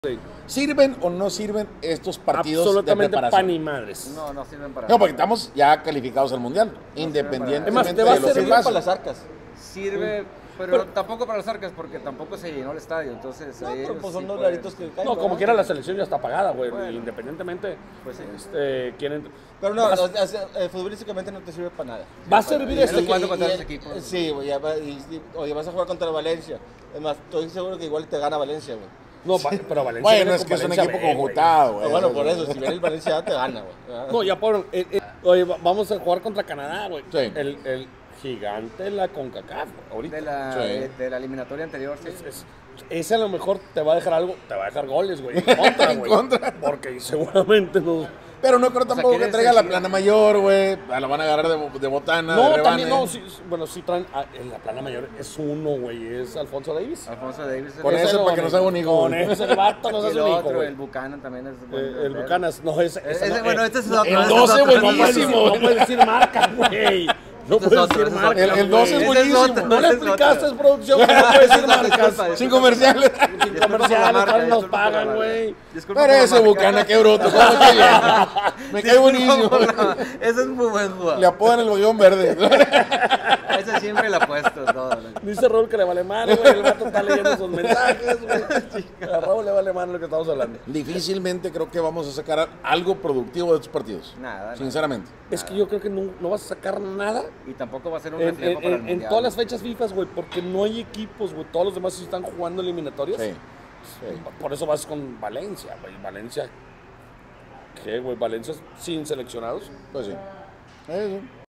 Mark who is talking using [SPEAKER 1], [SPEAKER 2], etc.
[SPEAKER 1] Sí.
[SPEAKER 2] ¿Sirven o no sirven estos partidos
[SPEAKER 1] Absolutamente
[SPEAKER 2] de preparación?
[SPEAKER 1] pan y madres.
[SPEAKER 3] No, no sirven para
[SPEAKER 2] No, porque estamos ya calificados al Mundial, independientemente
[SPEAKER 1] Es más, te va a
[SPEAKER 2] de lo que
[SPEAKER 1] servir
[SPEAKER 2] pase.
[SPEAKER 4] para las arcas.
[SPEAKER 3] Sirve, pero tampoco para las arcas porque tampoco se llenó el estadio, entonces
[SPEAKER 4] No,
[SPEAKER 3] ahí
[SPEAKER 4] pero
[SPEAKER 3] ellos
[SPEAKER 4] pues son
[SPEAKER 3] sí
[SPEAKER 4] los
[SPEAKER 3] pueden.
[SPEAKER 4] laritos que caen.
[SPEAKER 1] No, como
[SPEAKER 4] ¿verdad?
[SPEAKER 1] quiera la selección ya está pagada, güey.
[SPEAKER 3] Bueno.
[SPEAKER 1] Independientemente,
[SPEAKER 3] Pues sí.
[SPEAKER 1] quieren...
[SPEAKER 4] Pero no,
[SPEAKER 1] vas,
[SPEAKER 4] futbolísticamente no te sirve para nada.
[SPEAKER 1] va a servir
[SPEAKER 3] Menos
[SPEAKER 1] este...
[SPEAKER 3] cuando contra esos equipos.
[SPEAKER 4] Sí, güey, oye, vas a jugar contra Valencia. Es más, estoy seguro que igual te gana Valencia, güey.
[SPEAKER 1] No, pero Valencia...
[SPEAKER 2] Bueno,
[SPEAKER 1] viene
[SPEAKER 2] es
[SPEAKER 1] con
[SPEAKER 2] que es un
[SPEAKER 1] Valencia
[SPEAKER 2] equipo
[SPEAKER 1] B, güey.
[SPEAKER 2] conjuntado, güey.
[SPEAKER 4] Bueno, por eso, si viene el Valencia te gana, güey.
[SPEAKER 1] No, ya por... oye, vamos a jugar contra Canadá, güey.
[SPEAKER 2] Sí.
[SPEAKER 1] El gigante de la CONCACAF, ahorita.
[SPEAKER 3] De
[SPEAKER 2] Sí.
[SPEAKER 3] la eliminatoria anterior, sí.
[SPEAKER 1] Ese a lo mejor te va a dejar algo, te va a dejar goles, güey. En contra,
[SPEAKER 2] En
[SPEAKER 1] güey.
[SPEAKER 2] contra.
[SPEAKER 1] Porque seguramente no...
[SPEAKER 2] Pero no creo tampoco que
[SPEAKER 3] ¿quieres
[SPEAKER 2] traiga la
[SPEAKER 3] decir?
[SPEAKER 2] plana mayor, güey. La van a agarrar de botana, de
[SPEAKER 1] No,
[SPEAKER 2] rebane.
[SPEAKER 1] también no, sí, bueno, sí traen, en la plana mayor es uno, güey, es Alfonso Davis.
[SPEAKER 3] Alfonso Davis.
[SPEAKER 2] Con
[SPEAKER 3] es
[SPEAKER 2] ese
[SPEAKER 3] el-
[SPEAKER 2] para que no se haga un hijo.
[SPEAKER 1] Con ese el vato no se
[SPEAKER 3] y
[SPEAKER 1] hace
[SPEAKER 3] el
[SPEAKER 1] un hijo,
[SPEAKER 3] otro,
[SPEAKER 1] güey.
[SPEAKER 3] el Buchanan también es
[SPEAKER 1] El Bucanas, no, ese no,
[SPEAKER 3] bueno, este es otro.
[SPEAKER 2] el
[SPEAKER 3] ese es
[SPEAKER 2] 12
[SPEAKER 3] otro,
[SPEAKER 2] buenísimo.
[SPEAKER 1] No puedes decir marca, güey. No
[SPEAKER 3] Este es
[SPEAKER 1] puedes
[SPEAKER 3] otro,
[SPEAKER 1] decir
[SPEAKER 3] ese es
[SPEAKER 1] marca.
[SPEAKER 3] otro.
[SPEAKER 2] El 12 es
[SPEAKER 3] Ese
[SPEAKER 2] buenísimo.
[SPEAKER 3] otro,
[SPEAKER 1] No le
[SPEAKER 3] ese es
[SPEAKER 1] explicaste,
[SPEAKER 3] otro.
[SPEAKER 1] es producción, que no puedes decir marcas.
[SPEAKER 3] Disculpa,
[SPEAKER 2] Sin comerciales.
[SPEAKER 1] Sin
[SPEAKER 3] Disculpa por la
[SPEAKER 1] comerciales,
[SPEAKER 3] marca,
[SPEAKER 1] todavía nos
[SPEAKER 3] disculpa por la
[SPEAKER 1] pagan,
[SPEAKER 3] marca.
[SPEAKER 1] güey.
[SPEAKER 3] Disculpa
[SPEAKER 2] Pero
[SPEAKER 3] por la
[SPEAKER 2] ese
[SPEAKER 3] marca.
[SPEAKER 2] Bucana, qué bruto. ¿Cómo me cae bien? Me cae buenísimo.
[SPEAKER 3] Ese es muy buen jugador.
[SPEAKER 2] Le apodan el bollón verde.
[SPEAKER 3] Ese siempre le ha puesto todo.
[SPEAKER 1] Dice Raúl que le vale mano, güey. El vato está leyendo sus mensajes, güey. A Raúl le vale mano lo que estamos hablando.
[SPEAKER 2] Difícilmente creo que vamos a sacar algo productivo de estos partidos.
[SPEAKER 3] Nada.
[SPEAKER 2] Sinceramente.
[SPEAKER 1] Es que yo creo que no vas a sacar nada
[SPEAKER 3] Y tampoco va a ser un
[SPEAKER 1] en,
[SPEAKER 3] reflejo para el
[SPEAKER 1] en
[SPEAKER 3] mundial.
[SPEAKER 1] todas las fechas FIFA, güey, porque no hay equipos, güey. Todos los demás sí están jugando eliminatorias.
[SPEAKER 2] Sí. Sí.
[SPEAKER 1] Por eso vas con Valencia, güey. Valencia, ¿qué, güey? Valencia sin seleccionados.
[SPEAKER 2] Pues sí.